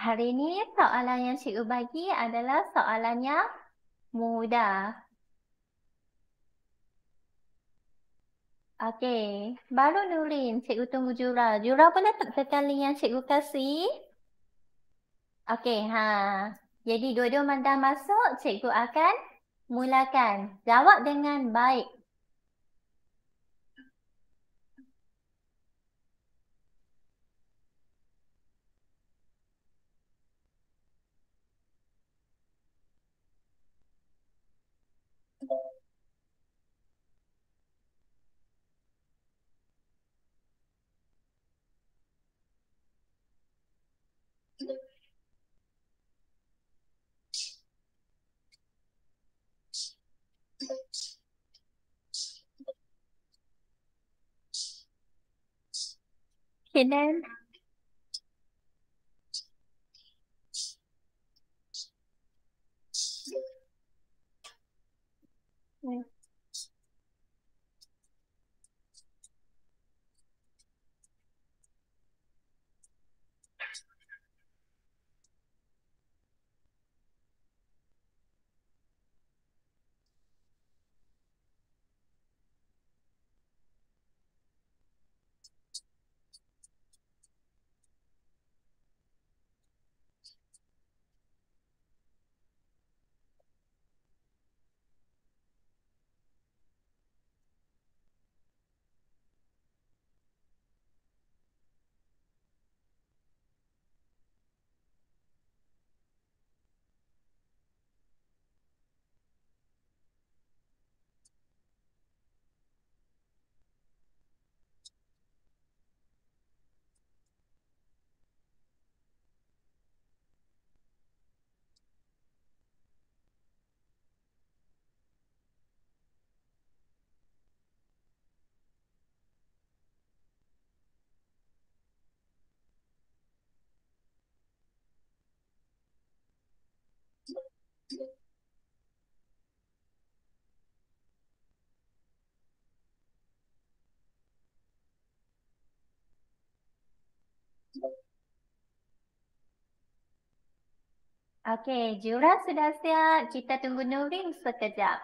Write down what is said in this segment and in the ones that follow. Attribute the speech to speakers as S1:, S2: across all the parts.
S1: Hari ini soalan yang cikgu bagi adalah soalan yang mudah. Okey, baru Nurin, cikgu tunggu Jura. Jura boleh tak tekan link yang cikgu kasih? Okey, Jadi dua-dua dah masuk, cikgu akan mulakan. Jawab dengan baik. Okay, then. Okey, Jura sudah siap. Kita tunggu Nurin sekejap.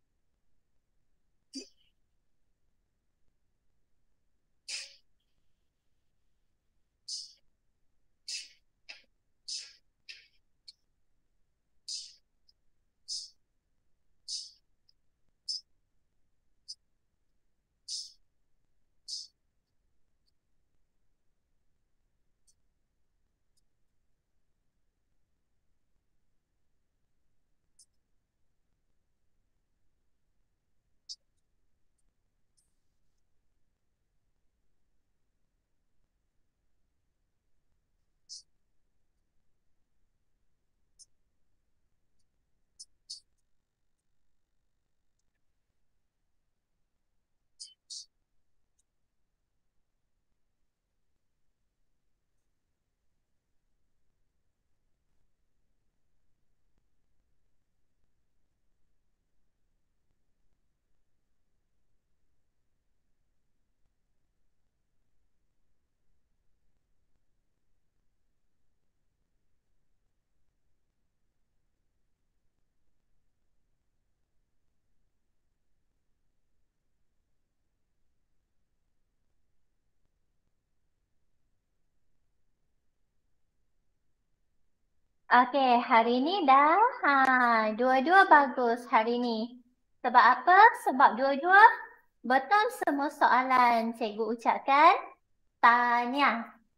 S1: Okey, hari ni dah dua-dua bagus hari ni. Sebab apa? Sebab dua-dua betul semua soalan cikgu ucapkan tanya.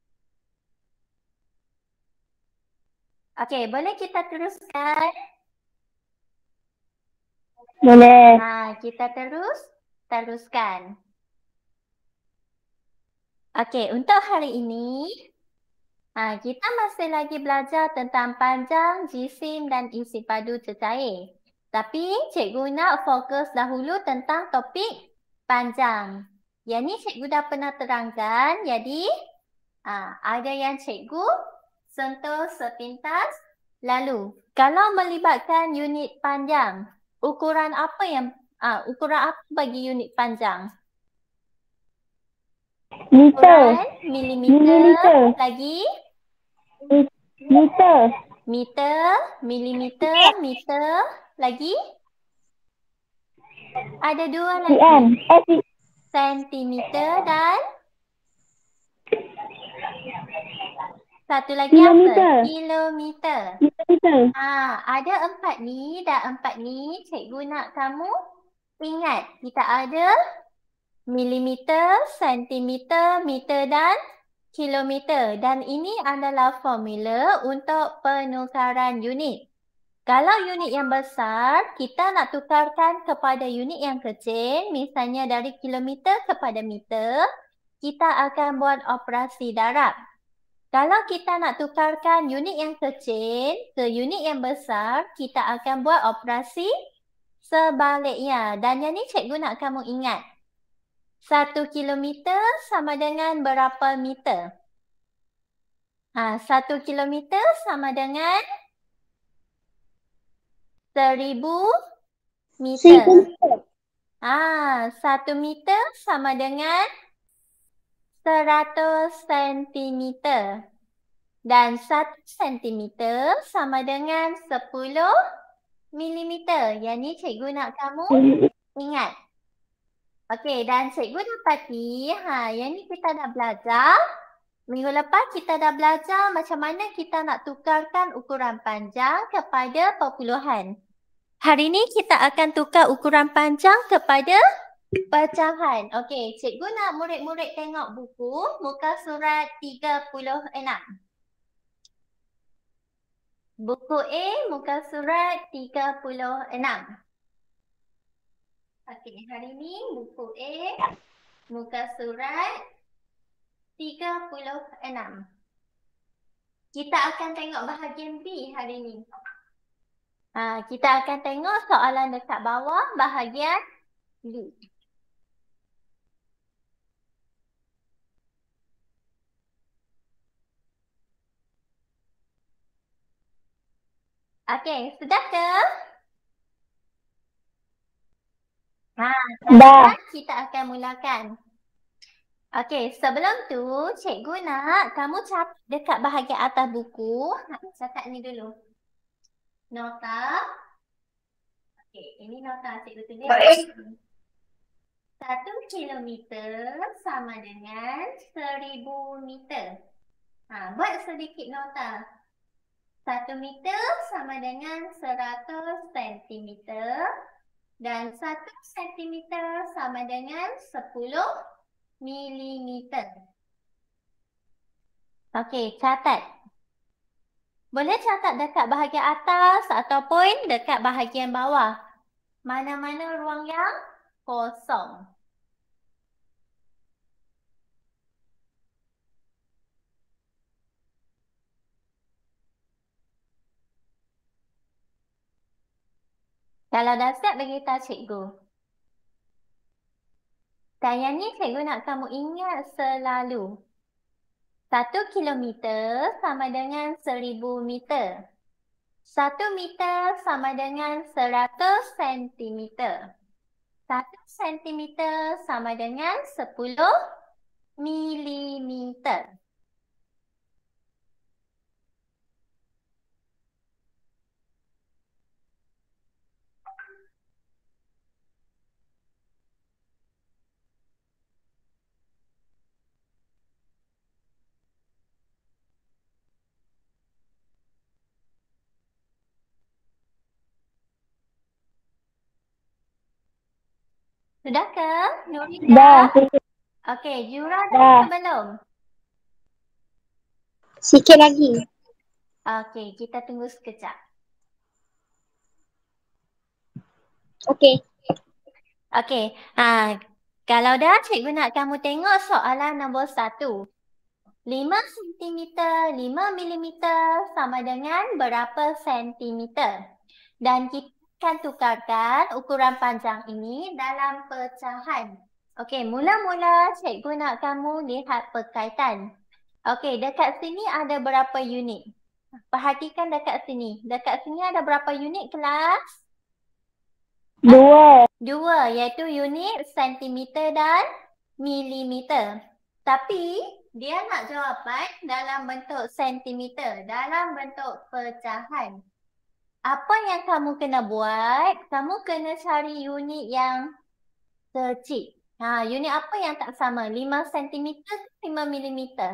S1: Okey, boleh kita teruskan?
S2: Boleh.
S1: Kita teruskan. Okey, untuk hari ini kita masih lagi belajar tentang panjang, jisim dan isi padu cecair. Tapi cikgu nak fokus dahulu tentang topik panjang. Yang ni cikgu dah pernah terangkan, jadi ada yang cikgu sentuh sepintas. Lalu, kalau melibatkan unit panjang, ukuran apa bagi unit panjang?
S2: Liter.
S1: Ukuran milimeter. Lagi?
S2: Meter.
S1: Meter, milimeter, meter. Lagi? Ada dua
S2: cm.
S1: lagi. Sentimeter dan satu lagi
S2: Kilometer.
S1: apa? Kilometer.
S2: Kilometer.
S1: Ada empat ni dan empat ni cikgu nak kamu ingat. Kita ada milimeter, sentimeter, meter dan kilometer. Dan ini adalah formula untuk penukaran unit. Kalau unit yang besar, kita nak tukarkan kepada unit yang kecil, misalnya dari kilometer kepada meter, kita akan buat operasi darab. Kalau kita nak tukarkan unit yang kecil ke unit yang besar, kita akan buat operasi sebaliknya. Dan yang ni cikgu nak kamu ingat. 1 kilometer sama dengan berapa meter? 1 kilometer sama dengan 1000 meter. 1 meter sama dengan 100 sentimeter. Dan 1 sentimeter sama dengan 10 milimeter. Yang ni cikgu nak kamu ingat. Okey, dan cikgu dapati, yang ni kita dah belajar. Minggu lepas kita dah belajar macam mana kita nak tukarkan ukuran panjang kepada perpuluhan. Hari ni kita akan tukar ukuran panjang kepada pecahan. Okey, cikgu nak murid-murid tengok buku muka surat 36. Buku A muka surat 36. Okey, hari ni buku A muka surat 36. Kita akan tengok bahagian B hari ni. Kita akan tengok soalan dekat bawah bahagian B. Okey, sudah ke?
S2: Dah.
S1: Kita akan mulakan. Okey, sebelum tu cikgu nak kamu catat dekat bahagian atas buku. Catat ni dulu. Nota. Okey, ini nota cikgu tulis. 1 kilometer sama dengan 1000 meter. Buat sedikit nota. 1 meter sama dengan 100 sentimeter. Dan 1 sentimeter sama dengan 10 milimeter. Okey, catat. Boleh catat dekat bahagian atas ataupun dekat bahagian bawah. Mana-mana ruang yang kosong. Kalau dah siap, beritahu cikgu. Dan yang ni cikgu nak kamu ingat selalu. 1 kilometer sama dengan 1000 meter. 1 meter sama dengan 100 sentimeter. 1 sentimeter sama dengan 10 milimeter. Sudah ke? Nuri dah? Okey, Jura dah ke belum?
S2: Sikit lagi.
S1: Okey, kita tunggu sekejap.
S2: Okey.
S1: Okey, kalau dah cikgu nak kamu tengok soalan nombor 1. 5 sentimeter, 5 milimeter sama dengan berapa sentimeter? Dan kita akan tukarkan ukuran panjang ini dalam pecahan. Okey, mula-mula cikgu nak kamu lihat perkaitan. Okey, dekat sini ada berapa unit? Perhatikan dekat sini. Dekat sini ada berapa unit kelas?
S2: 2.
S1: 2, iaitu unit sentimeter dan milimeter. Tapi dia nak jawapan dalam bentuk sentimeter, dalam bentuk pecahan. Apa yang kamu kena buat? Kamu kena cari unit yang kecil. Unit apa yang tak sama? 5 cm ke 5 mm?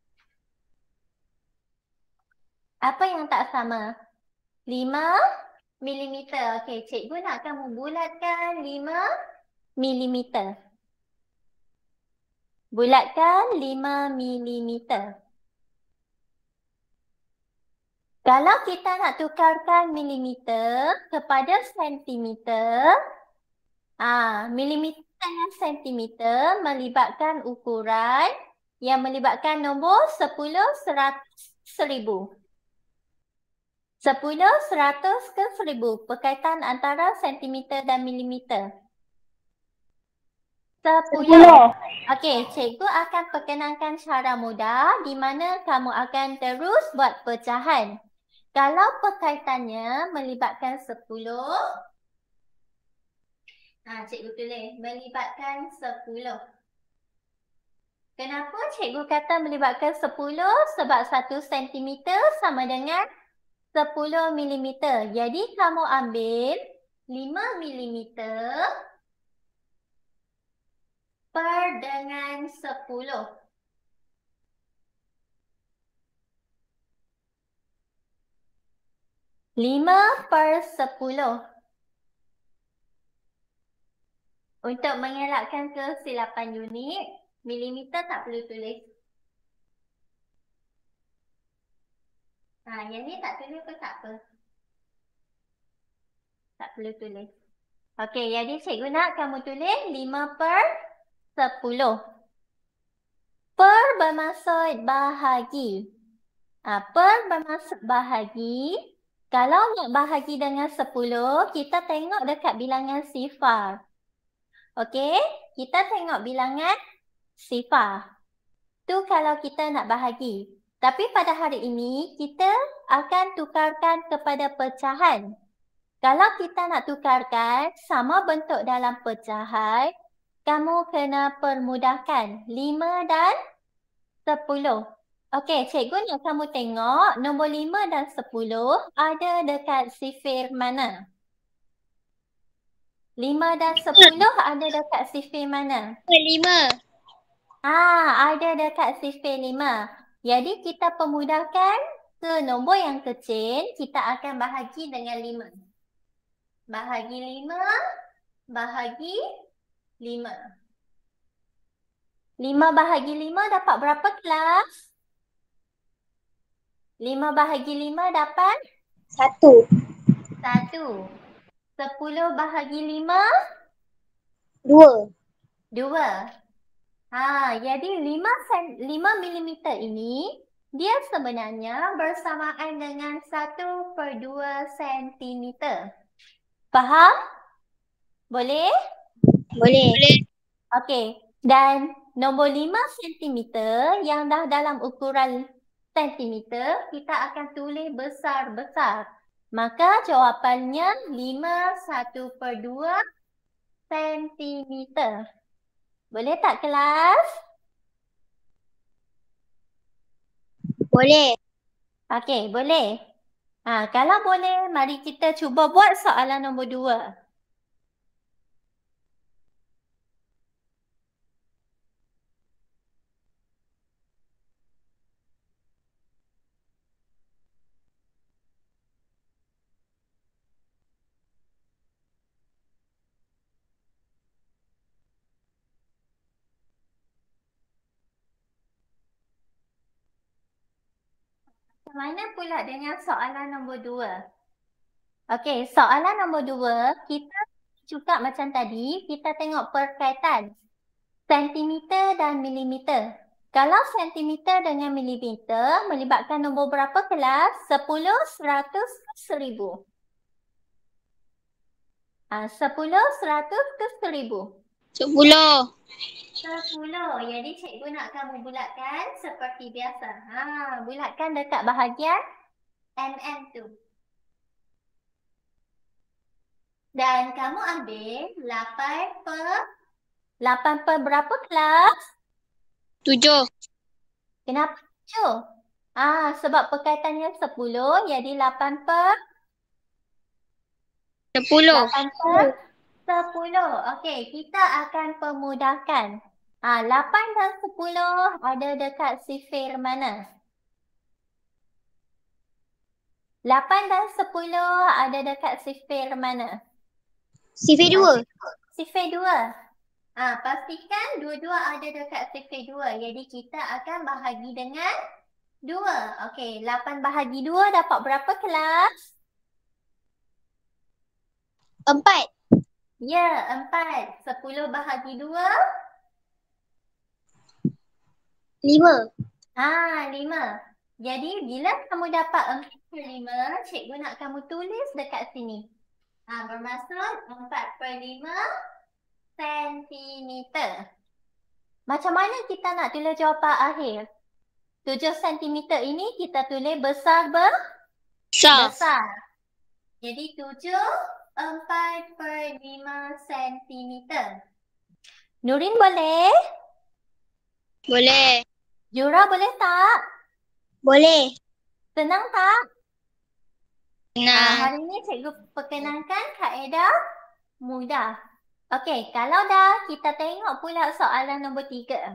S1: Apa yang tak sama? 5 mm. Okey, cikgu nak kamu bulatkan 5 mm. Bulatkan 5 mm. Kalau kita nak tukarkan milimeter kepada sentimeter, milimeter dengan sentimeter melibatkan ukuran yang melibatkan nombor 10, 100, 1000. 10, 100 ke 1000. Perkaitan antara sentimeter dan milimeter. 10. Okey, cikgu akan perkenalkan cara mudah di mana kamu akan terus buat pecahan. Kalau perkaitannya melibatkan 10, cikgu tulis melibatkan 10. Kenapa cikgu kata melibatkan 10? Sebab 1 cm sama dengan 10 mm. Jadi kamu ambil 5 mm per dengan 10. Lima per 10. Untuk mengelakkan kesilapan unit, milimeter tak perlu tulis. Yang ni tak tulis pun tak apa. Tak perlu tulis. Okey, jadi cikgu nak kamu tulis 5 per 10. Per bermaksud bahagi. Per bermaksud bahagi. Kalau nak bahagi dengan 10, kita tengok dekat bilangan sifar. Okey, kita tengok bilangan sifar. Tu kalau kita nak bahagi. Tapi pada hari ini, kita akan tukarkan kepada pecahan. Kalau kita nak tukarkan sama bentuk dalam pecahan, kamu kena permudahkan 5 dan 10. Okey, cikgu nak kamu tengok nombor 5 dan 10 ada dekat sifir mana? 5 dan 10 ada dekat sifir mana?
S2: 5.
S1: Ada dekat sifir 5. Jadi kita permudahkan ke nombor yang kecil, kita akan bahagi dengan 5. Bahagi 5, bahagi 5. 5 bahagi 5 dapat berapa kelas? 5 bahagi 5 dapat?
S2: 1.
S1: 1. 10 bahagi 5?
S2: 2.
S1: 2. Jadi 5 mm ini, dia sebenarnya bersamaan dengan 1/2 cm. Faham? Boleh?
S2: Boleh.
S1: Okey. Dan nombor 5 cm yang dah dalam ukuran sentimeter, kita akan tulis besar-besar. Maka jawapannya 5/1/2 cm. Boleh tak kelas?
S2: Boleh.
S1: Okey, boleh. Kalau boleh, mari kita cuba buat soalan nombor 2. Macam mana pula dengan soalan nombor 2? Okey, soalan nombor 2, kita juga macam tadi, kita tengok perkaitan sentimeter dan milimeter. Kalau sentimeter dengan milimeter melibatkan nombor berapa kelas? 10, 100 ke 1000? 10, 100 ke 1000?
S2: 10.
S1: 10. Jadi cikgu nak kamu bulatkan seperti biasa. Bulatkan dekat bahagian mm tu. Dan kamu ambil 8 per berapa kelas?
S2: 7.
S1: Kenapa 7? Sebab perkaitannya 10, jadi 8 per
S2: 10.
S1: 8 per 10. Okey, kita akan permudahkan. 8 dan 10 ada dekat sifir mana? 8 dan 10 ada dekat sifir mana?
S2: Sifir 2.
S1: Sifir 2. Pastikan dua-dua ada dekat sifir 2. Jadi kita akan bahagi dengan 2. Okey, 8 bahagi 2 dapat berapa kelas?
S2: 4.
S1: Ya, 4. 10 bahagi 2?
S2: 5.
S1: 5. Jadi bila kamu dapat 4 per 5, cikgu nak kamu tulis dekat sini. Bermaksud 4 per 5 sentimeter. Macam mana kita nak tulis jawapan akhir? 7 sentimeter ini kita tulis besar besar. Jadi 7 4 per 5 sentimeter. Nurin boleh?
S2: Boleh.
S1: Jura boleh tak?
S2: Boleh.
S1: Senang tak?
S2: Nah.
S1: Hari ini cikgu perkenalkan kaedah mudah. Okey, kalau dah kita tengok pula soalan nombor 3.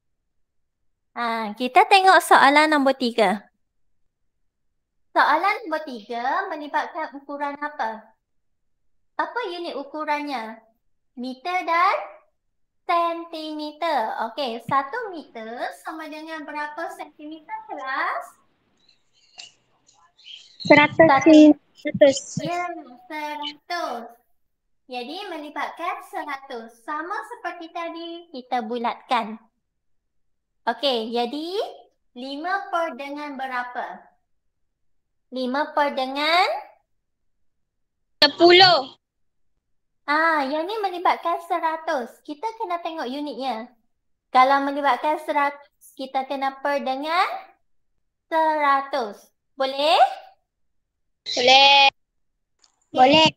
S1: Kita tengok soalan nombor 3. Soalan nombor 3 melibatkan ukuran apa? Apa unit ukurannya? Meter dan sentimeter. Okey, 1 meter sama dengan berapa sentimeter kelas?
S2: 100.
S1: Ya, 100. Jadi melibatkan 100. Sama seperti tadi, kita bulatkan. Okey, jadi 5 per dengan berapa? 5 per dengan?
S2: 10.
S1: Yang ni melibatkan 100. Kita kena tengok unitnya. Kalau melibatkan 100, kita kena per dengan 100. Boleh?
S2: Boleh. Boleh.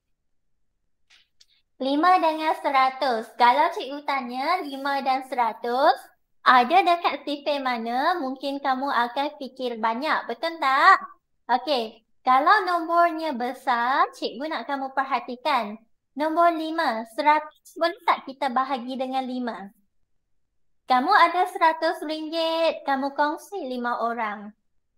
S1: 5 dengan 100. Kalau cikgu tanya 5 dan 100, ada dekat sifir mana, mungkin kamu akan fikir banyak. Betul tak? Okey. Kalau nombornya besar, cikgu nak kamu perhatikan. Nombor 5, 100 boleh tak kita bahagi dengan 5? Kamu ada RM100, kamu kongsi 5 orang.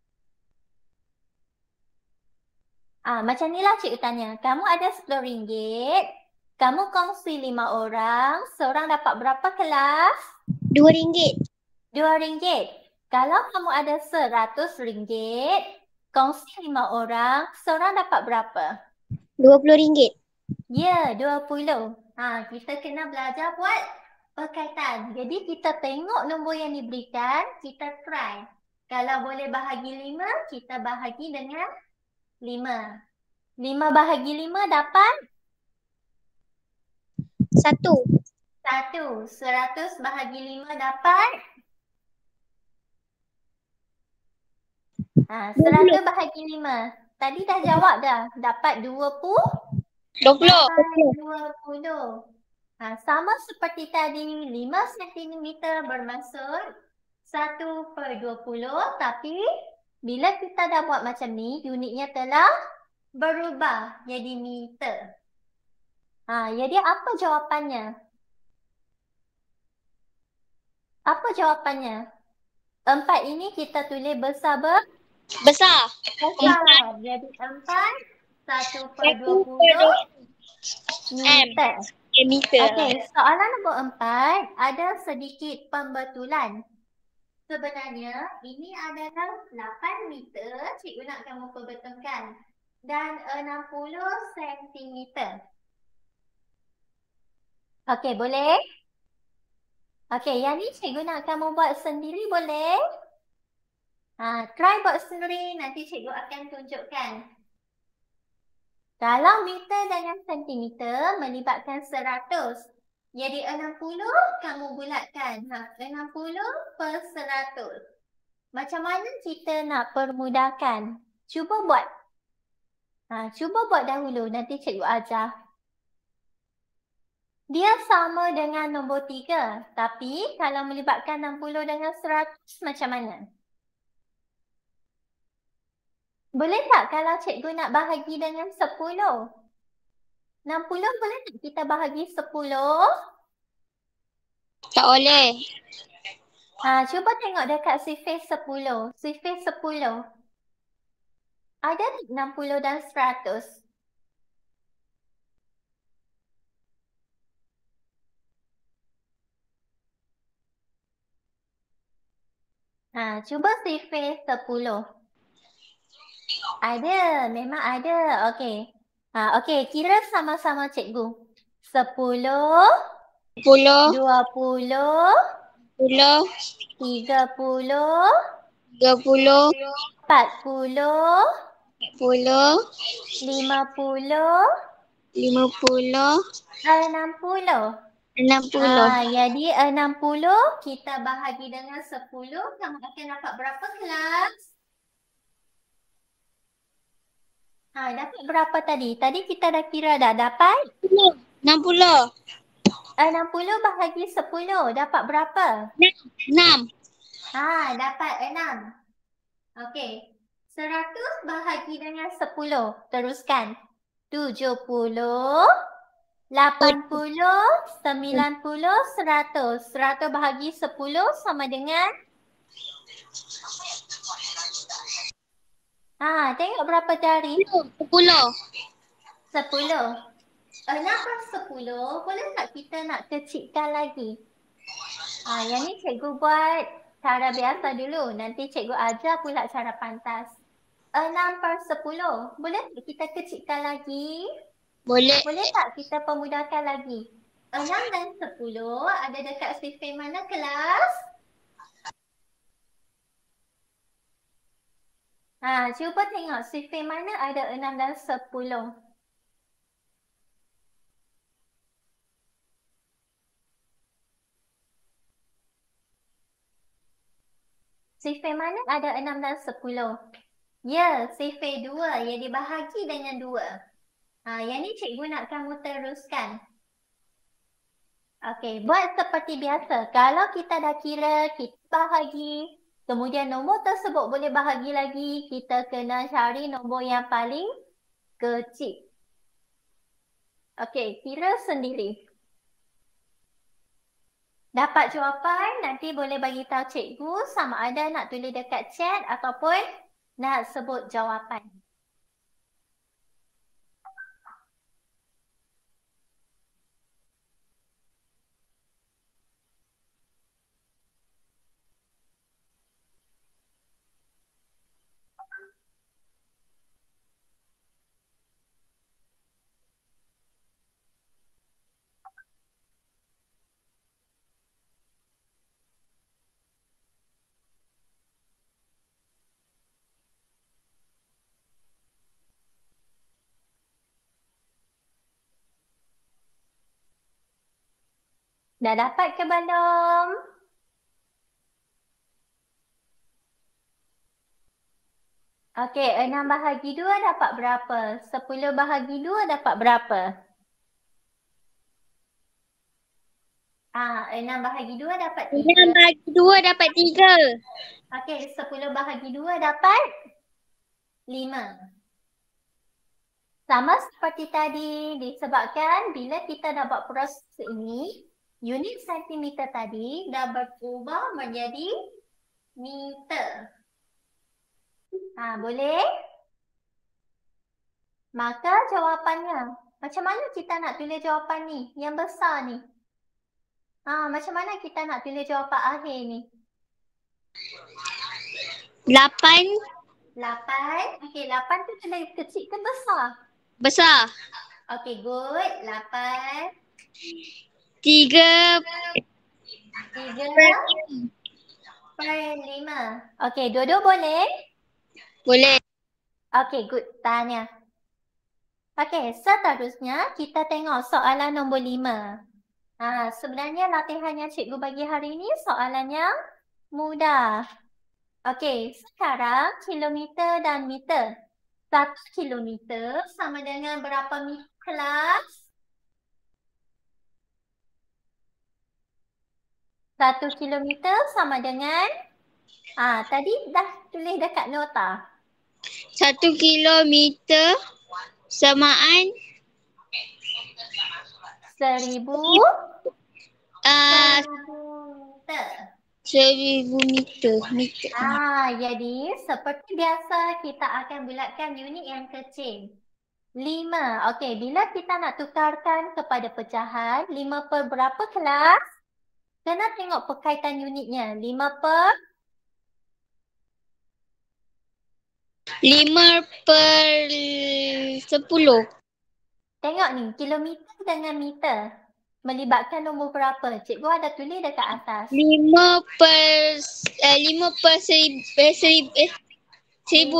S1: Macam inilah cikgu tanya. Kamu ada RM10, kamu kongsi 5 orang, seorang dapat berapa kelas?
S2: RM2.
S1: RM2. Kalau kamu ada RM100, kongsi 5 orang, seorang dapat berapa?
S2: RM20.
S1: Ya, 20. Kita kena belajar buat perkaitan. Jadi kita tengok nombor yang diberikan, kita try. Kalau boleh bahagi 5, kita bahagi dengan 5. 5 bahagi 5 dapat?
S2: 1.
S1: 1. 100 bahagi 5 dapat? 100 bahagi 5. Tadi dah jawab dah. Dapat 20.
S2: 20.
S1: Sama seperti tadi, 5 cm bermaksud 1 per 20. Tapi bila kita dah buat macam ni, unitnya telah berubah jadi meter. Jadi apa jawapannya? Apa jawapannya? 4 ini kita tulis besar
S2: Besar.
S1: Jadi 4, 1 per 20 meter. Okey, soalan nombor 4 ada sedikit pembetulan. Sebenarnya ini adalah 8 meter, cikgu nak kamu perbetulkan. Dan 60 sentimeter. Okey, boleh? Okey, yang ni cikgu nak kamu buat sendiri boleh? Try buat sendiri, nanti cikgu akan tunjukkan. Kalau meter dengan sentimeter melibatkan 100. Jadi 60 kamu bulatkan. 60 per 100. Macam mana kita nak permudahkan? Cuba buat. Cuba buat dahulu, nanti cikgu ajar. Dia sama dengan nombor 3. Tapi kalau melibatkan 60 dengan 100 macam mana? Boleh tak kalau cikgu nak bahagi dengan 10? 60 boleh tak kita bahagi 10?
S2: Tak boleh.
S1: Cuba tengok dekat sifir 10. Sifir 10. Ada tak 60 dan 100? Cuba sifir 10. Ada, memang ada. Okey. Okey, kira sama-sama cikgu. 10,
S2: 10,
S1: 20,
S2: 10,
S1: 30,
S2: 30,
S1: 40,
S2: 40,
S1: 50,
S2: 50,
S1: 60.
S2: 60.
S1: Jadi 60 kita bahagi dengan 10. Kamu akan dapat berapa kelas? Dapat berapa tadi? Tadi kita dah kira dah dapat
S2: 60.
S1: 60 bahagi 10. Dapat berapa?
S2: 6.
S1: Dapat 6. Okey. 100 bahagi dengan 10. Teruskan. 70, 80, 90, 100. 100 bahagi 10 sama dengan? Tengok berapa jari?
S2: 10.
S1: 10. 6 per 10. Boleh tak kita nak kecilkan lagi? Yang ni cikgu buat cara biasa dulu. Nanti cikgu ajar pula cara pantas. 6 per 10. Boleh tak kita kecilkan lagi?
S2: Boleh.
S1: Boleh tak kita pemudahkan lagi? 6 dan 10 ada dekat sifir mana kelas? Cuba tengok sifir mana ada 6 dan 10. Sifir mana ada 6 dan 10? Ya, sifir 2 yang dibahagi dengan 2. Yang ni cikgu nak kamu teruskan. Okey, buat seperti biasa. Kalau kita dah kira, kita bahagi. Kemudian nombor tersebut boleh bahagi lagi. Kita kena cari nombor yang paling kecil. Okey, kira sendiri. Dapat jawapan, nanti boleh bagi tahu cikgu sama ada nak tulis dekat chat ataupun nak sebut jawapan. Dah dapat ke belum? Okey, 6 bahagi 2 dapat berapa? 10 bahagi 2 dapat berapa? 6 bahagi 2 dapat 3.
S2: 6 bahagi 2 dapat 3.
S1: Okey, 10 bahagi 2 dapat 5. Sama seperti tadi, disebabkan bila kita dah buat proses ini, unit sentimeter tadi dah berubah menjadi meter. Boleh? Maka jawapannya, macam mana kita nak tulis jawapan ni? Yang besar ni. Macam mana kita nak tulis jawapan akhir ni?
S2: 8.
S1: 8. Okey, 8 tu tulis kecil ke besar?
S2: Besar.
S1: Okey, good. 8.
S2: 3
S1: per 5. Okey, dua-dua boleh?
S2: boleh.
S1: Okey, good. Tanya. Okey, seterusnya kita tengok soalan nombor 5. Sebenarnya latihan yang cikgu bagi hari ini soalan yang mudah. Okey, sekarang kilometer dan meter. 1 kilometer sama dengan berapa meter kelas? 1 kilometer sama dengan, tadi dah tulis dekat nota.
S2: 1 kilometer samaan
S1: 1000
S2: uh,
S1: meter.
S2: 1000 meter.
S1: Jadi seperti biasa kita akan bulatkan unit yang kecil. 5. Okey, bila kita nak tukarkan kepada pecahan, 5 per berapa kelas? Kena tengok perkaitan unitnya. 5 per
S2: 5/10.
S1: Tengok ni, kilometer dengan meter. Melibatkan nombor berapa? Cikgu ada tulis dekat atas.
S2: 1000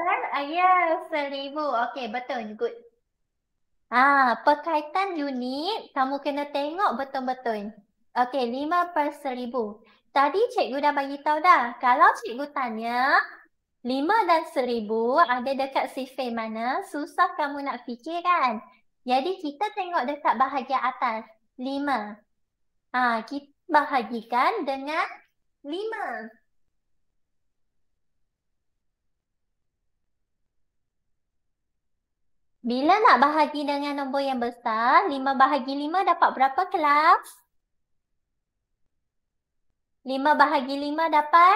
S1: 1000. Okey, betul. Good. Perkaitan unit, kamu kena tengok betul-betul. Okey, 5/1000. Tadi cikgu dah bagi tahu dah. Kalau cikgu tanya, 5 dan 1000 ada dekat sifir mana, susah kamu nak fikir kan? Jadi kita tengok dekat bahagian atas. 5. Kita bahagikan dengan 5. Bila nak bahagi dengan nombor yang besar, 5 bahagi 5 dapat berapa kelas? 5 bahagi 5 dapat?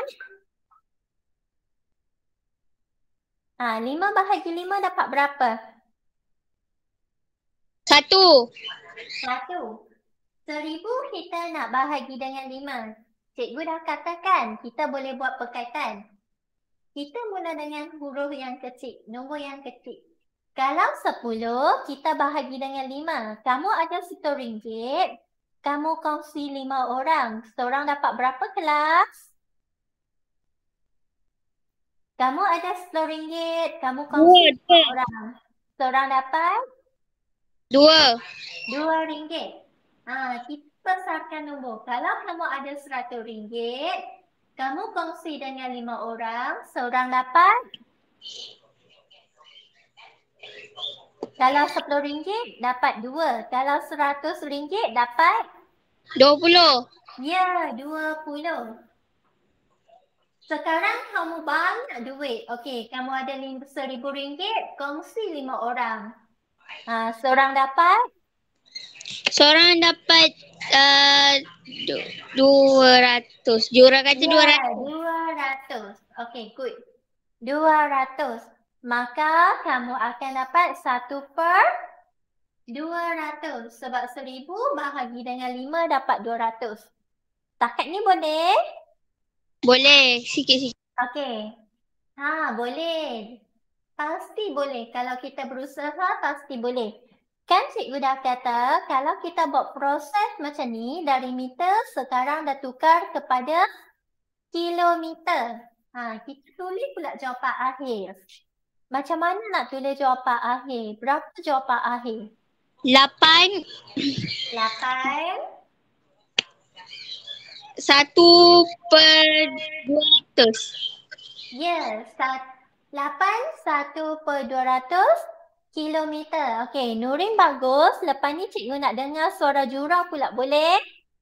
S1: 5 bahagi 5 dapat berapa?
S2: 1.
S1: 1. 1000 kita nak bahagi dengan 5. Cikgu dah katakan kita boleh buat perkaitan. Kita mula dengan huruf yang kecil, nombor yang kecil. Kalau 10, kita bahagi dengan 5. Kamu ada RM1. Kamu kongsi 5 orang. Seorang dapat berapa kelas? Kamu ada RM10. Kamu kongsi 5 orang. Seorang dapat?
S2: 2.
S1: RM2. Kita besarkan nombor. Kalau kamu ada RM100, kamu kongsi dengan 5 orang. Seorang dapat? Kalau RM10 dapat 2. Kalau RM100 dapat?
S2: 20.
S1: Ya, 20. Sekarang kamu banyak duit. Okey, kamu ada RM1,000, kongsi 5 orang. Seorang dapat?
S2: Seorang dapat 200. Jura kata 200.
S1: 200. Okey, good. 200. Maka kamu akan dapat 1/200. Sebab 1000 bahagi dengan 5 dapat 200. Takat ni boleh?
S2: Boleh, sikit-sikit.
S1: Okey. Boleh. Pasti boleh. Kalau kita berusaha, pasti boleh. Kan cikgu dah kata, kalau kita buat proses macam ni, dari meter sekarang dah tukar kepada kilometer. Kita tulis pula jawapan akhir. Macam mana nak tulis jawapan akhir? Berapa jawapan akhir?
S2: 8. 1/200.
S1: Ya, 1/200 kilometer. Okey, Nurin bagus. Lepas ni cikgu nak dengar suara jurau pula, boleh?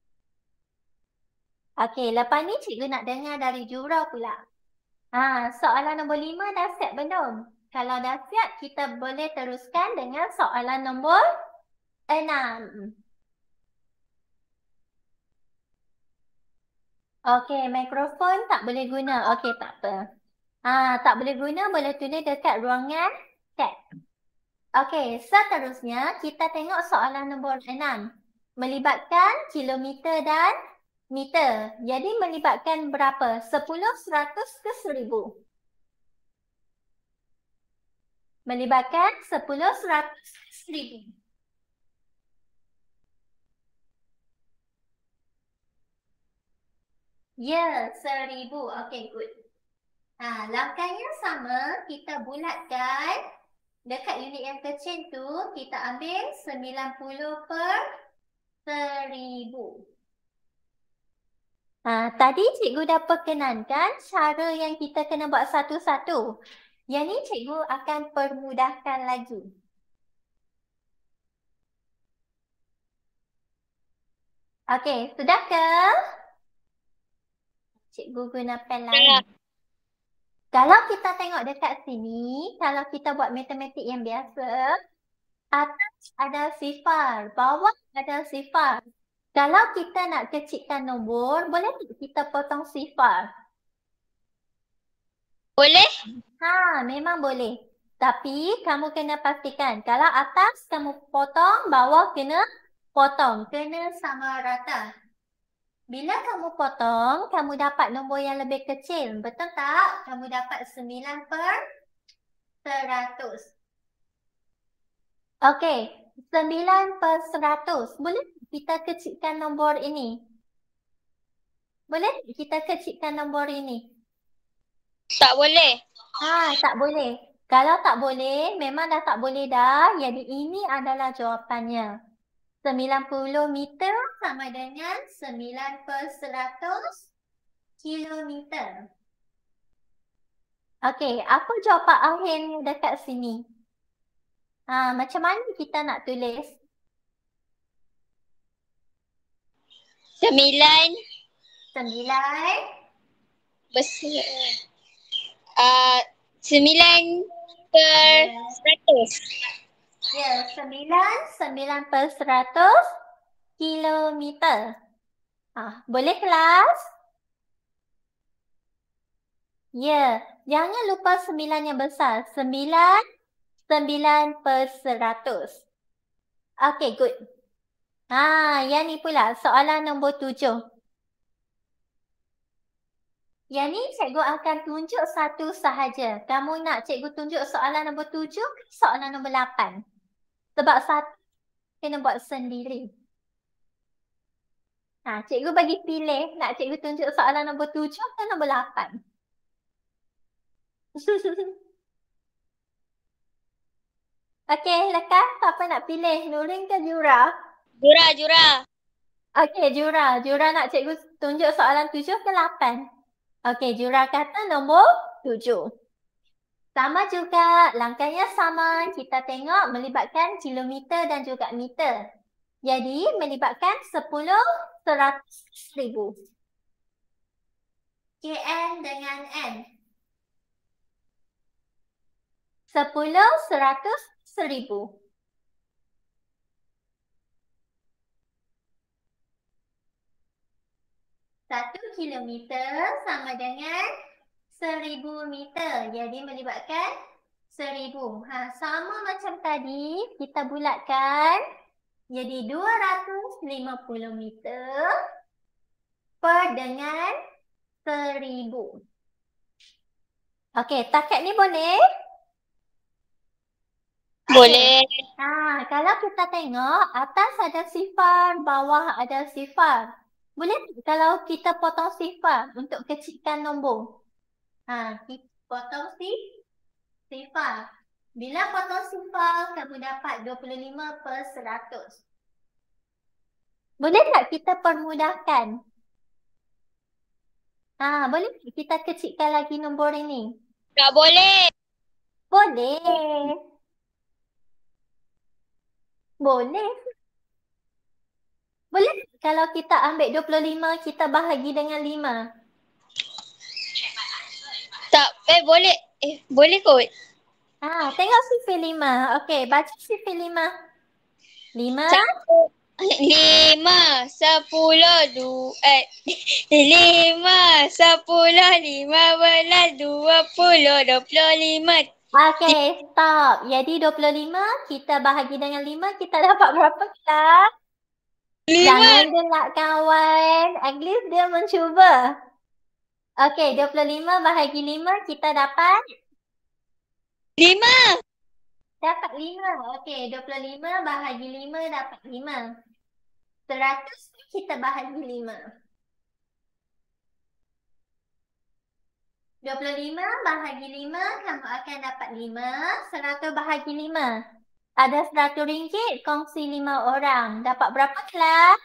S1: Okey, lepas ni cikgu nak dengar dari jurau pula. Soalan nombor 5 dah siap belum? Kalau dah siap, kita boleh teruskan dengan soalan nombor 6. Okey, mikrofon tak boleh guna. Okey, tak apa. Tak boleh guna, boleh tulis dekat ruangan chat. Okey, seterusnya kita tengok soalan nombor 6. Melibatkan kilometer dan meter. Jadi melibatkan berapa? 10, 100 ke 1000? Melibatkan 10, 100 ke 1000? Ya, 1000. Okey, good. Langkahnya sama, kita bulatkan. Dekat unit yang kecil tu, kita ambil 90/1000. Tadi cikgu dah perkenankan cara yang kita kena buat satu-satu. Yang ni cikgu akan permudahkan lagi. Okey, sudah ke? Cikgu guna pen
S2: Ya.
S1: lain. Kalau kita tengok dekat sini, kalau kita buat matematik yang biasa, atas ada sifar, bawah ada sifar. Kalau kita nak kecilkan nombor, boleh tak kita potong sifar?
S2: Boleh?
S1: Memang boleh. Tapi kamu kena pastikan, kalau atas kamu potong, bawah kena potong. Kena sama rata. Bila kamu potong, kamu dapat nombor yang lebih kecil. Betul tak? Kamu dapat 9/100. Okey, 9/100. Boleh kita kecilkan nombor ini? Boleh kita kecilkan nombor ini?
S2: Tak boleh.
S1: Tak boleh. Kalau tak boleh, memang dah tak boleh dah. Jadi ini adalah jawapannya. 90 meter sama dengan 9/100 kilometer. Okey, apa jawapan akhirnya dekat sini? Macam mana kita nak tulis?
S2: 9 besar. 9/100.
S1: Ya, 9/100 kilometer. Boleh kelas? Ya, jangan lupa 9 yang besar. 9/100. Okey, good. Yang ni pula soalan nombor 7. Yang ni cikgu akan tunjuk satu sahaja. Kamu nak cikgu tunjuk soalan nombor 7 ke soalan nombor 8? Sebab satu kena buat sendiri. Cikgu bagi pilih nak cikgu tunjuk soalan nombor 7 ke nombor 8? Okey, lekas siapa nak pilih? Nurin ke Jura?
S2: Jura.
S1: Okey, Jura. Jura nak cikgu tunjuk soalan 7 ke 8? Okey, Jura kata nombor 7. Sama juga, langkahnya sama. Kita tengok melibatkan kilometer dan juga meter. Jadi, melibatkan 10, 100, 1000. KM dengan N. 10, 100, 1000. Satu kilometer sama dengan 1000 meter. Jadi melibatkan 1000. Sama macam tadi, kita bulatkan. Jadi 250 meter per dengan 1000. Okey, takat ni boleh?
S2: Boleh.
S1: Kalau kita tengok, atas ada sifar, bawah ada sifar. Boleh kalau kita potong sifar untuk kecilkan nombor? Kita potong sifar. Bila potong sifar, kamu dapat 25/100. Boleh tak kita permudahkan? Boleh kita kecilkan lagi nombor ini?
S2: Tak boleh.
S1: Boleh. Boleh. Boleh kalau kita ambil 25, kita bahagi dengan 5.
S2: Tak, boleh. Boleh kot.
S1: Tengok sifar 5. Okey, baca sifar 5. 5.
S2: 5, 10, 5, 10, 15, 20, 25.
S1: Okey, stop. Jadi 25, kita bahagi dengan 5, kita dapat berapa kelas?
S2: 5.
S1: Jangan gelak kawan. At least dia mencuba. Okey, 25 bahagi 5, kita dapat?
S2: 5.
S1: Dapat 5. Okey, 25 bahagi 5 dapat 5. 100 kita bahagi 5. 25 bahagi 5, kamu akan dapat 5. 100 bahagi 5. Ada RM100, kongsi 5 orang. Dapat berapa kelas?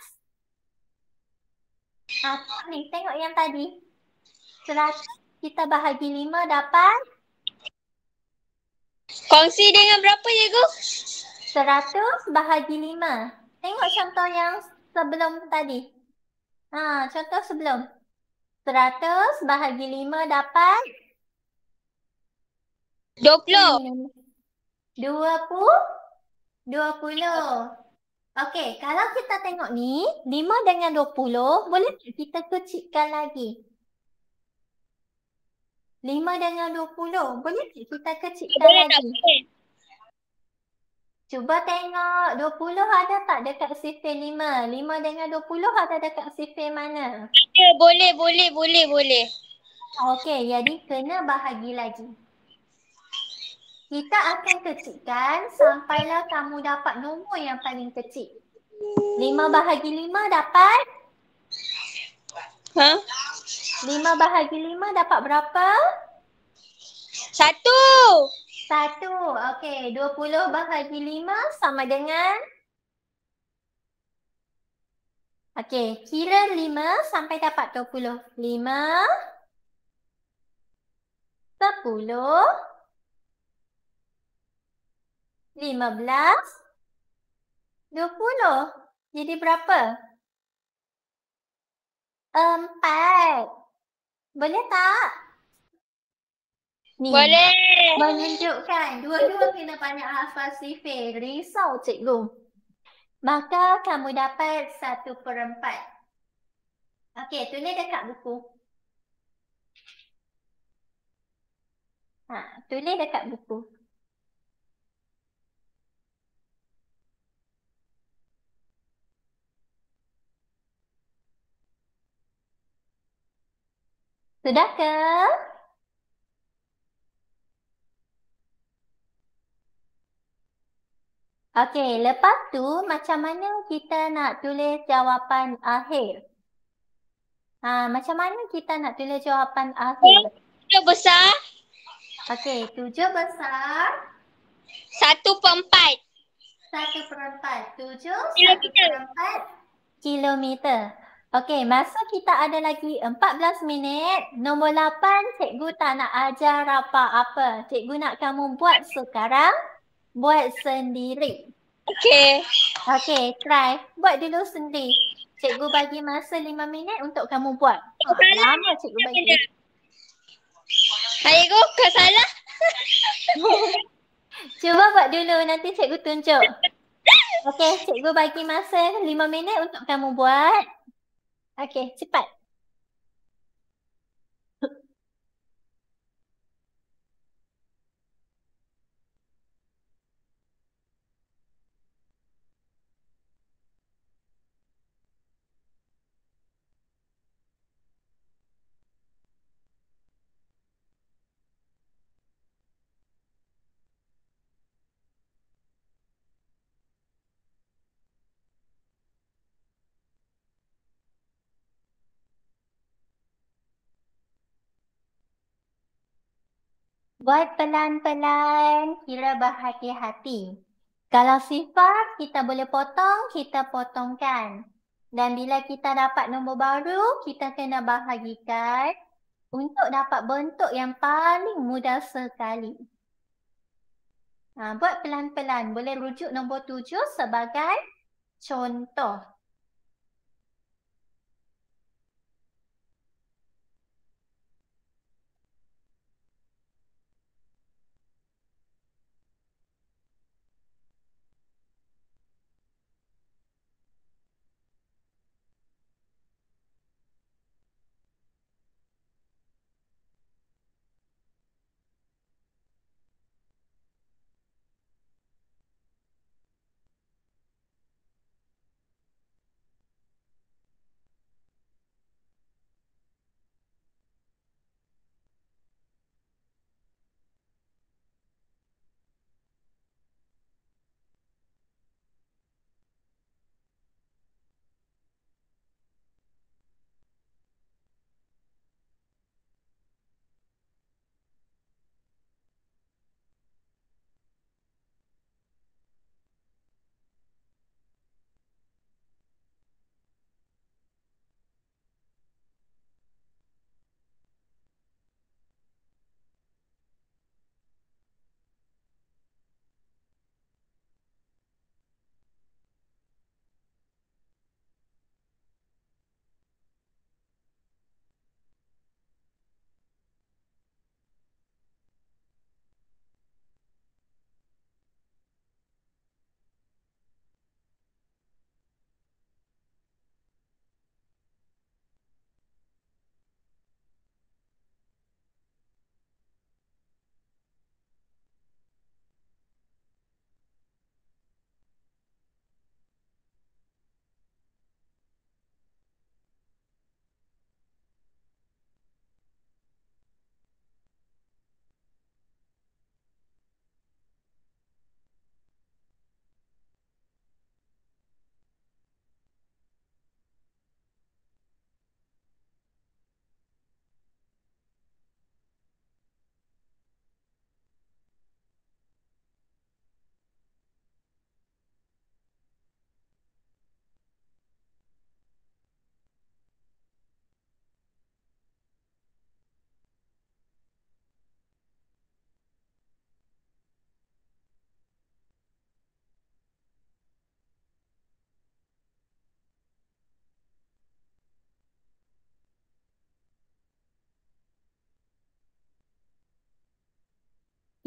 S1: Ni, tengok yang tadi. 100 kita bahagi 5 dapat?
S2: Kongsi dengan berapa cikgu?
S1: 100 bahagi 5. Tengok contoh yang sebelum tadi. Contoh sebelum. 100 bahagi 5 dapat
S2: 20.
S1: 20. 20. Okey, kalau kita tengok ni, 5 dengan 20, boleh tak kita kecilkan lagi? 5 dengan 20, boleh tak kita kecilkan
S2: Boleh tak?
S1: lagi?
S2: Boleh.
S1: Cuba tengok 20 ada tak dekat sifir 5? 5 dengan 20 ada dekat sifir mana?
S2: Ya, boleh.
S1: Okey, jadi kena bahagi lagi. Kita akan kecilkan sampailah kamu dapat nombor yang paling kecil. 5 bahagi 5 dapat?
S2: Ha?
S1: 5 bahagi 5 dapat berapa?
S2: 1.
S1: 1. Okey, 20 bahagi 5 sama dengan? Okey, kira 5 sampai dapat 20. 5, 10, 15, 20. Jadi berapa? 4. Boleh tak? Ni,
S2: Boleh.
S1: menunjukkan dua-dua kena banyak hafal sifir. Risau cikgu. Maka kamu dapat 1/4. Okey, tulis dekat buku. Tulis dekat buku. Sudah ke? Okey, lepas tu macam mana kita nak tulis jawapan akhir? Macam mana kita nak tulis jawapan akhir?
S2: 7 besar.
S1: Okey, 7 besar.
S2: 1/4.
S1: 1/4. 7,
S2: Kilometer.
S1: 1/4 kilometer. Okey, masa kita ada lagi 14 minit. Nombor 8, cikgu tak nak ajar apa-apa. Cikgu nak kamu buat sekarang. Buat sendiri.
S2: Okey.
S1: Okey, try. Buat dulu sendiri. Cikgu bagi masa 5 minit untuk kamu buat. Lama cikgu bagi.
S2: Cikgu, kau salah.
S1: Cuba buat dulu, nanti cikgu tunjuk. Okey, cikgu bagi masa 5 minit untuk kamu buat. Okey, cepat. Buat pelan-pelan, kira berhati-hati. Kalau sifar, kita boleh potong, kita potongkan. Dan bila kita dapat nombor baru, kita kena bahagikan untuk dapat bentuk yang paling mudah sekali. Buat pelan-pelan. Boleh rujuk nombor 7 sebagai contoh.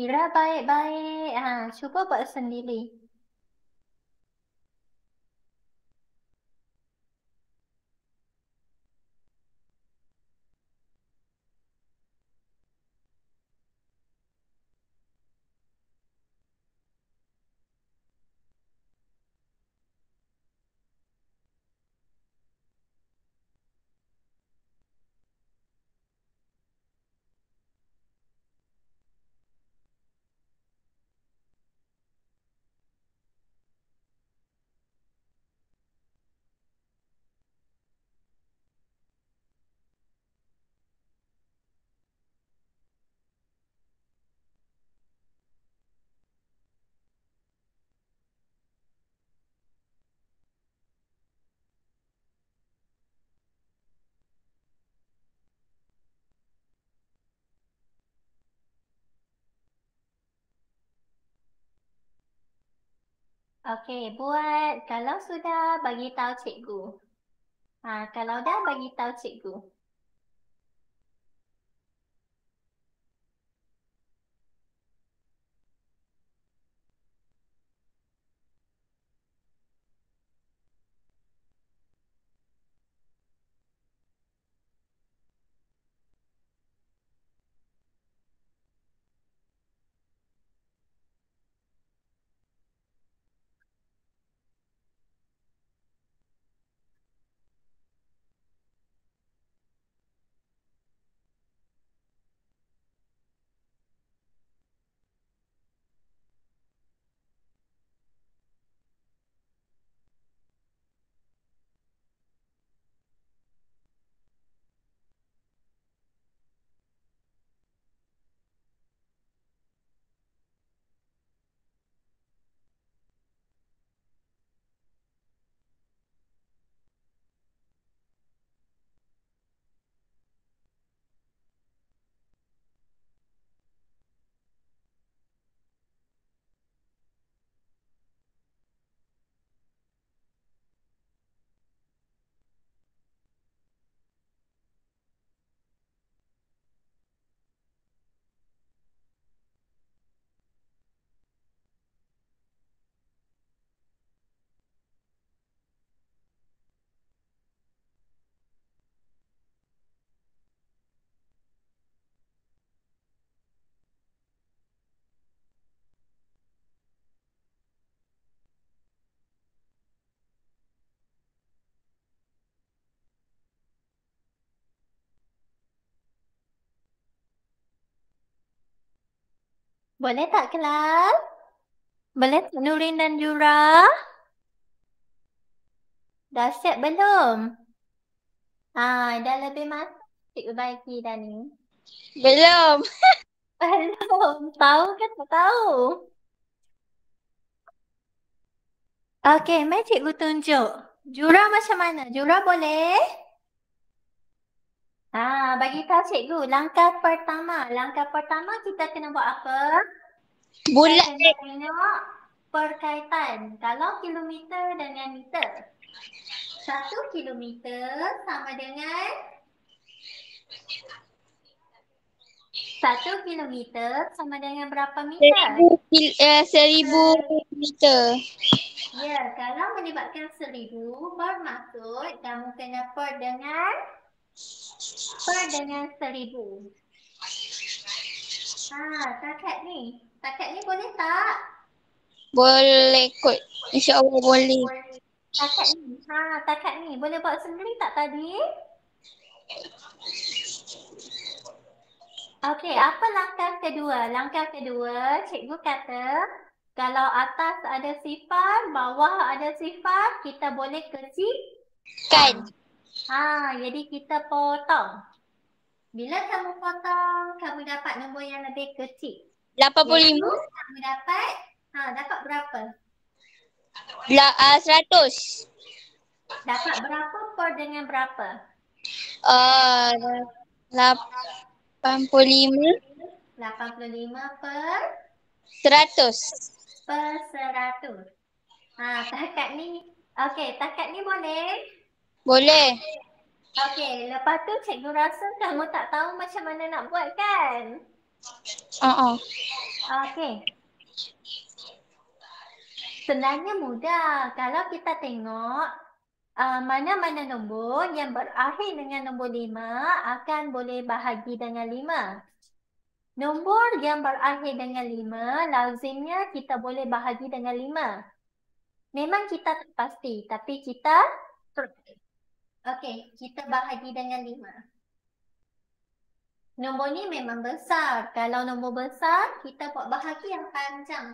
S1: Kira baik-baik. Cuba buat sendiri. Okey, buat. Kalau sudah, bagi tahu cikgu. Kalau dah, bagi tahu cikgu. Boleh tak kelas? Boleh tak Nurin dan Jura? Dah siap belum? Dah lebih masuk cikgu bagi dah ni.
S2: Belum.
S1: Belum. Tahu ke tak tahu? Okey, mari cikgu tunjuk. Jura macam mana? Jura boleh? Bagi tahu cikgu. Langkah pertama kita kena buat apa?
S2: Bulat.
S1: Kita kena tengok perkaitan. Kalau kilometer dengan meter. 1 kilometer sama dengan 1 kilometer sama dengan berapa meter?
S2: 1000 meter.
S1: Ya, kalau melibatkan 1000 bermaksud kamu kena per dengan 1000. Takat ni boleh tak?
S2: Boleh kot. InsyaAllah boleh.
S1: Takat ni boleh buat sendiri tak tadi? Okey, apa langkah kedua? Langkah kedua, cikgu kata kalau atas ada sifar, bawah ada sifar, kita boleh kecilkan. Jadi kita potong. Bila kamu potong, kamu dapat nombor yang lebih kecil.
S2: 85.
S1: Iaitu kamu dapat berapa?
S2: 100.
S1: Dapat berapa per dengan berapa?
S2: 85
S1: 85 per
S2: 100.
S1: 100. Takat ni. Okey, takat ni boleh?
S2: Boleh.
S1: Okey, lepas tu cikgu rasa kamu tak tahu macam mana nak buat kan? Okey. Sebenarnya mudah. Kalau kita tengok mana-mana nombor yang berakhir dengan nombor 5 akan boleh bahagi dengan 5. Nombor yang berakhir dengan 5 lazimnya kita boleh bahagi dengan 5. Memang kita tak pasti, tapi kita kita bahagi dengan 5. Nombor ni memang besar. Kalau nombor besar, kita buat bahagi yang panjang.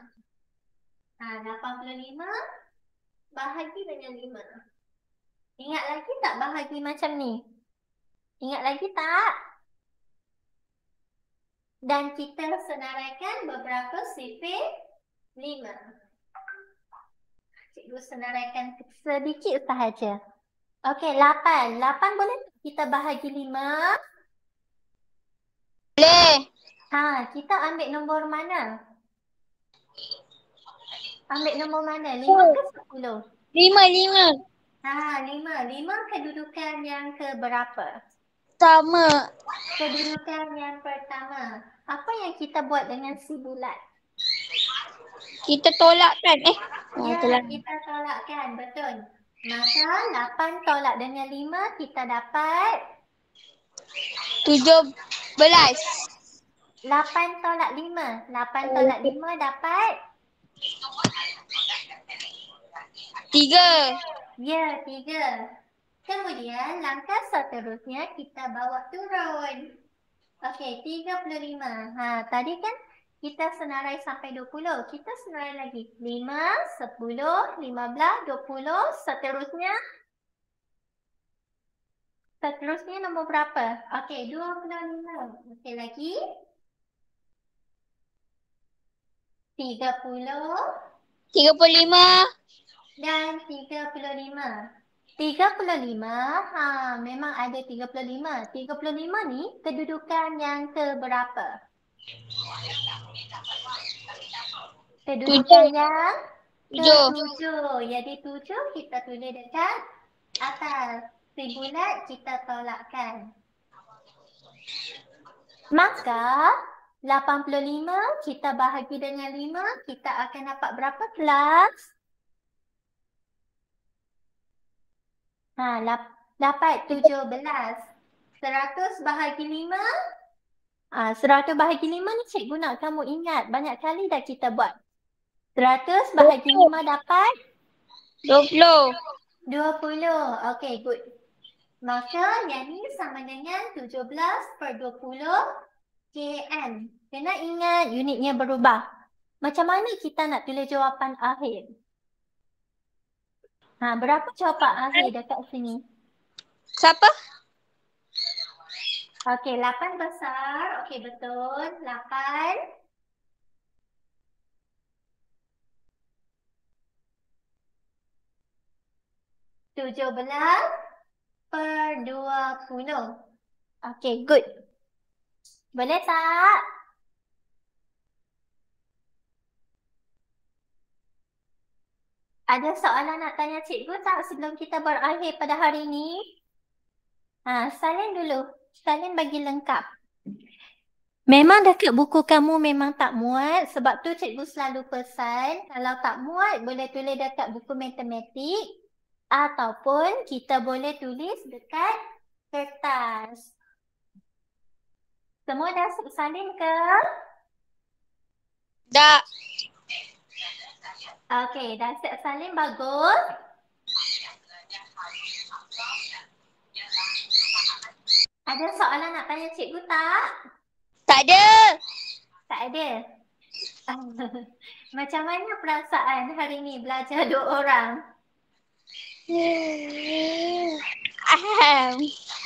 S1: 85 bahagi dengan 5. Ingat lagi tak bahagi macam ni? Ingat lagi tak? Dan kita senaraikan beberapa sifir 5. Cikgu senaraikan sedikit sahaja. Okey, 8. 8 boleh kita bahagi 5?
S2: Boleh.
S1: Kita ambil nombor mana? Ambil nombor mana? 5 ke 10?
S2: 5.
S1: 5. 5 kedudukan yang keberapa?
S2: Sama.
S1: Kedudukan yang pertama. Apa yang kita buat dengan si bulat?
S2: Kita tolakkan.
S1: Kita tolakkan. Betul. Maka 8 tolak dengan 5 kita dapat
S2: 17.
S1: 8 tolak 5. 8 tolak 5 dapat
S2: 3.
S1: 3. Kemudian langkah seterusnya kita bawa turun. Okey, 35. Tadi kan kita senarai sampai 20. Kita senarai lagi. 5, 10, 15, 20. Seterusnya nombor berapa? Okey, 25. Okey, lagi. 30.
S2: 35.
S1: Dan 35. 35, memang ada 35. 35 ni kedudukan yang keberapa? Kedudukan yang ke-7. Jadi 7 kita tulis dekat atas. Si bulat kita tolakkan. Maka 85 kita bahagi dengan 5, kita akan dapat berapa kelas? Dapat 17. 100 bahagi 5. 100 bahagi 5 ni cikgu nak kamu ingat. Banyak kali dah kita buat. 100 bahagi 5 dapat
S2: 20.
S1: Okey, good. Maka yang ni sama dengan 17 per 20 km. Kena ingat unitnya berubah. Macam mana kita nak tulis jawapan akhir? Berapa jawapan akhir dekat sini?
S2: Siapa?
S1: Okey, 8 besar. Okey, betul. 8. $17 per 20. Okey, good. Boleh tak? Ada soalan nak tanya cikgu tak sebelum kita berakhir pada hari ini? Salin dulu. Salin bagi lengkap. Memang dekat buku kamu memang tak muat. Sebab tu cikgu selalu pesan. Kalau tak muat boleh tulis dekat buku matematik. Ataupun kita boleh tulis dekat kertas. Semua dah salin ke?
S2: Dah.
S1: Okey, dah siap salin, bagus. Ada soalan nak tanya cikgu tak?
S2: Tak ada.
S1: Tak ada. Macam mana perasaan hari ni belajar 2 orang?